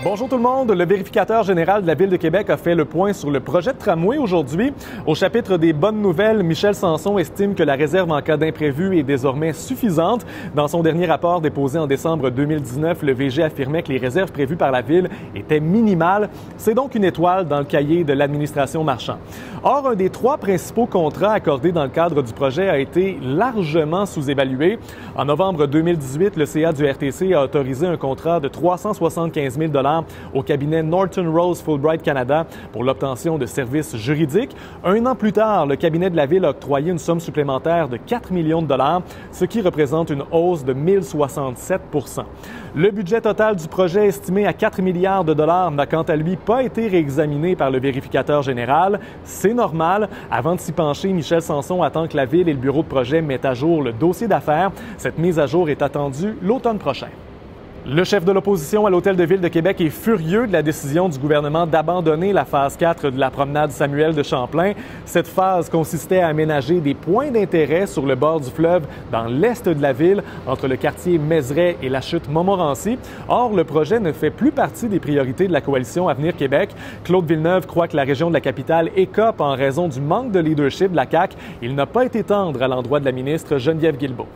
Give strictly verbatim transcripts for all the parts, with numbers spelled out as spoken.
Bonjour tout le monde. Le vérificateur général de la Ville de Québec a fait le point sur le projet de tramway aujourd'hui. Au chapitre des bonnes nouvelles, Michel Sanson estime que la réserve en cas d'imprévu est désormais suffisante. Dans son dernier rapport déposé en décembre deux mille dix-neuf, le V G affirmait que les réserves prévues par la Ville étaient minimales. C'est donc une étoile dans le cahier de l'administration Marchand. Or, un des trois principaux contrats accordés dans le cadre du projet a été largement sous-évalué. En novembre deux mille dix-huit, le C A du R T C a autorisé un contrat de trois cent soixante-quinze mille dollars au cabinet Norton Rose Fulbright Canada pour l'obtention de services juridiques. Un an plus tard, le cabinet de la Ville a octroyé une somme supplémentaire de quatre millions de dollars, ce qui représente une hausse de mille soixante-sept pour cent. Le budget total du projet, estimé à quatre milliards de dollars, n'a quant à lui pas été réexaminé par le vérificateur général. C'est normal. Avant de s'y pencher, Michel Sanson attend que la Ville et le bureau de projet mettent à jour le dossier d'affaires. Cette mise à jour est attendue l'automne prochain. Le chef de l'opposition à l'Hôtel de Ville de Québec est furieux de la décision du gouvernement d'abandonner la phase quatre de la promenade Samuel de Champlain. Cette phase consistait à aménager des points d'intérêt sur le bord du fleuve dans l'est de la ville, entre le quartier Mézeray et la chute Montmorency. Or, le projet ne fait plus partie des priorités de la coalition Avenir Québec. Claude Villeneuve croit que la région de la capitale écope en raison du manque de leadership de la C A Q. Il n'a pas été tendre à l'endroit de la ministre Geneviève Guilbeault.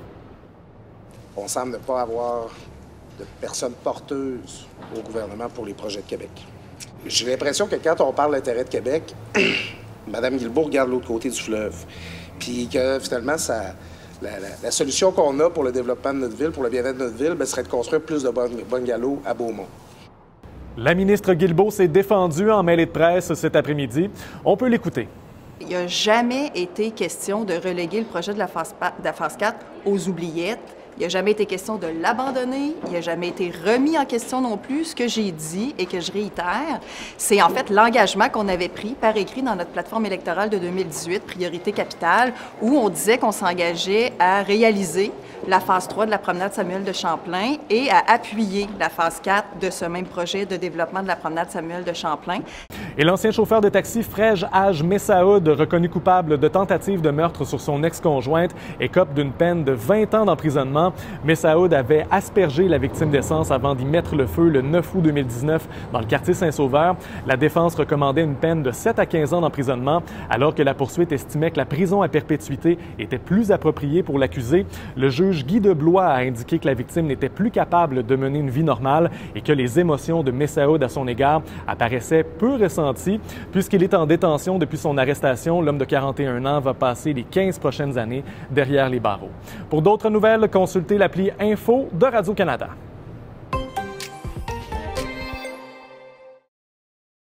On semble ne pas avoir de personnes porteuses au gouvernement pour les projets de Québec. J'ai l'impression que quand on parle d'intérêt de Québec, Mme Guilbeault regarde l'autre côté du fleuve. Puis que finalement, ça, la, la, la solution qu'on a pour le développement de notre ville, pour le bien-être de notre ville, bien, serait de construire plus de bungalows à Beaumont. La ministre Guilbeault s'est défendue en mêlée de presse cet après-midi. On peut l'écouter. Il n'y a jamais été question de reléguer le projet de la phase, de la phase quatre aux oubliettes. Il n'a jamais été question de l'abandonner. Il n'a jamais été remis en question non plus. Ce que j'ai dit et que je réitère, c'est en fait l'engagement qu'on avait pris par écrit dans notre plateforme électorale de deux mille dix-huit, Priorité capitale, où on disait qu'on s'engageait à réaliser la phase trois de la promenade Samuel de Champlain et à appuyer la phase quatre de ce même projet de développement de la promenade Samuel de Champlain. Et l'ancien chauffeur de taxi Frej Haj Messaoud, reconnu coupable de tentative de meurtre sur son ex-conjointe, écope d'une peine de vingt ans d'emprisonnement. Messaoud avait aspergé la victime d'essence avant d'y mettre le feu le neuf août deux mille dix-neuf dans le quartier Saint-Sauveur. La défense recommandait une peine de sept à quinze ans d'emprisonnement, alors que la poursuite estimait que la prison à perpétuité était plus appropriée pour l'accusé. Le juge Guy Deblois a indiqué que la victime n'était plus capable de mener une vie normale et que les émotions de Messaoud à son égard apparaissaient peu ressenties. Puisqu'il est en détention depuis son arrestation, l'homme de quarante et un ans va passer les quinze prochaines années derrière les barreaux. Pour d'autres nouvelles, consultez l'appli Info de Radio-Canada.